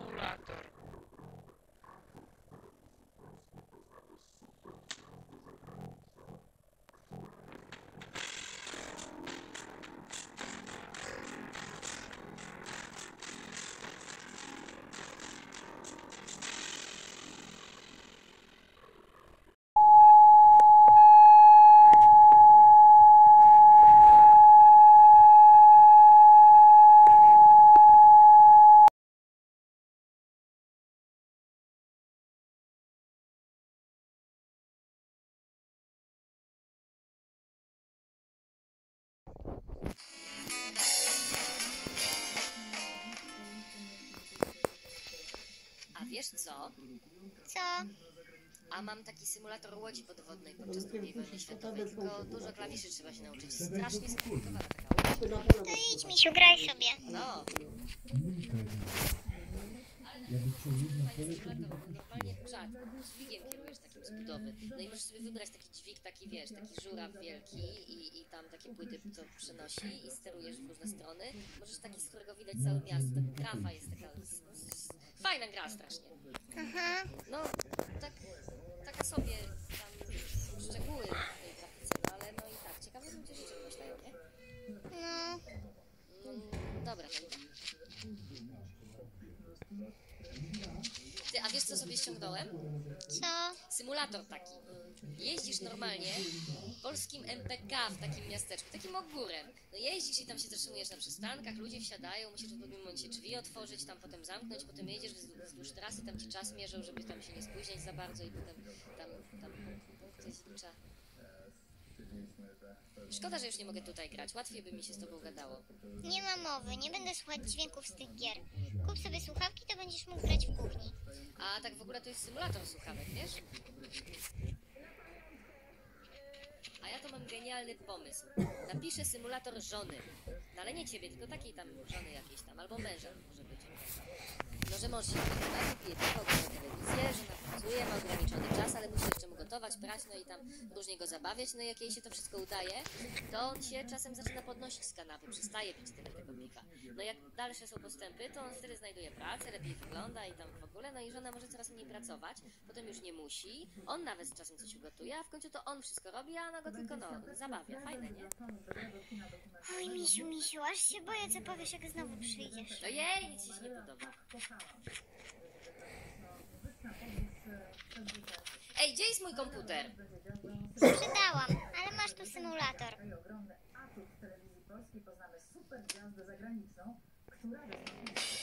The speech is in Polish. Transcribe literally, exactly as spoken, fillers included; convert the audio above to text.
symulator. A wiesz co? Co? A mam taki symulator łodzi podwodnej podczas drugiej wojny światowej, tylko dużo klawiszy trzeba się nauczyć. Strasznie skomplikowana taka łódź. To idź, misiu, graj sobie. No. Fajny symulator, bo normalnie czad, dźwigiem kierujesz takim z budowy. No i możesz sobie wybrać taki dźwig, taki wiesz, taki żuraw wielki i, i tam takie płyty, co przenosi i sterujesz w różne strony. Możesz taki, z którego widać całe miasto. Ta grafa jest taka... z- z- Fajna gra strasznie. Aha. No, tak, taka sobie tam szczegóły w tej grafice, no ale no i tak, ciekawe ludzie rzeczy wymyślają, nie? No. Mm, dobra, to idę. Ty, a wiesz co sobie ściągnąłem? Co? Symulator taki. Jeździsz normalnie polskim M P K w takim miasteczku, takim ogórem. No jeździsz i tam się zatrzymujesz na przystankach, ludzie wsiadają, musisz w pewnym momencie drzwi otworzyć, tam potem zamknąć, potem jedziesz wzdłuż wzdłuż trasy, tam ci czas mierzą, żeby tam się nie spóźniać za bardzo i potem tam, tam punkty zlicza. Szkoda, że już nie mogę tutaj grać, łatwiej by mi się z tobą gadało. Nie ma mowy, nie będę słuchać dźwięków z tych gier. Kup sobie słuchawki, to będziesz mógł grać w kuchni. A tak w ogóle to jest symulator słuchawek, wiesz? A ja to mam genialny pomysł. Napiszę symulator żony. No ale nie ciebie, tylko takiej tam żony jakiejś tam, albo męża może być. No, że mąż się wygląda, pije piwo, ogląda telewizję, żona pracuje, ma ograniczony czas, ale musi jeszcze mu gotować, prać, no i tam różnie go zabawiać, no i jak jej się to wszystko udaje, to on się czasem zaczyna podnosić z kanapy, przestaje pić tyle tego piwa. No jak dalsze są postępy, to on wtedy znajduje pracę, lepiej wygląda i tam w ogóle, no i żona może coraz mniej pracować, potem już nie musi, on nawet czasem coś ugotuje, a w końcu to on wszystko robi, a ona go tylko, no, zabawia. Fajne, nie? Oj, misiu, misiu, aż się boję, co powiesz, jak znowu przyjdziesz. No jej, nic ci się nie podoba. Ej, gdzie jest mój komputer? Sprzedałam, ale masz tu symulator. Ogromny atut telewizji polskiej poznamy super gwiazdę zagraniczną, która wystąpi